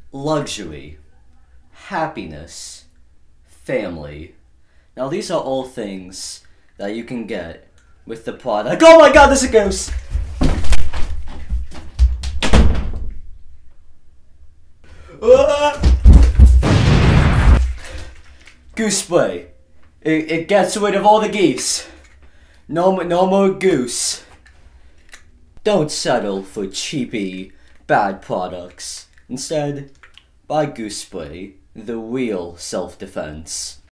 luxury, happiness, family. Now these are all things that you can get with the product. Oh my god, there's a goose! Goose Spray. It gets rid of all the geese. No more goose. Don't settle for cheapy, bad products. Instead, buy Goose Spray, the real self-defense.